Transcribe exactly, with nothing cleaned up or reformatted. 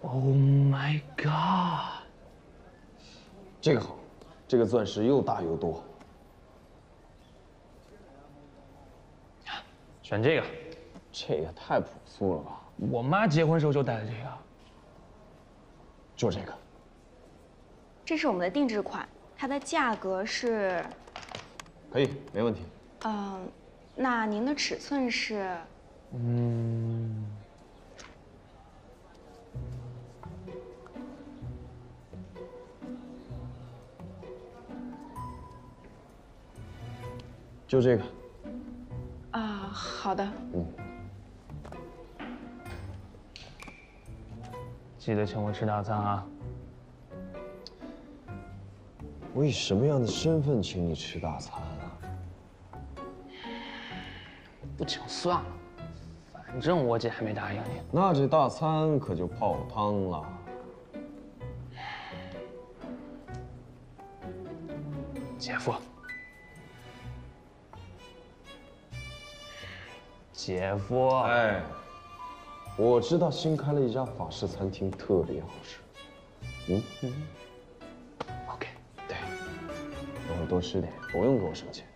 Oh my god！ 这个好，这个钻石又大又多。 选这个。 这也太朴素了吧！ 我妈结婚时候就戴的这个。 就这个。 这是我们的定制款，它的价格是。 可以，没问题。 嗯，那您的尺寸是？ 嗯。 就这个。 啊，好的。 嗯。 记得请我吃大餐啊！ 我以什么样的身份请你吃大餐啊？ 不请算了，反正我姐还没答应你。 那这大餐可就泡汤了。 姐夫。 姐夫， 哎，我知道新开了一家法式餐厅，特别好吃。嗯嗯 ，OK， 对，等会多吃点，不用给我省钱。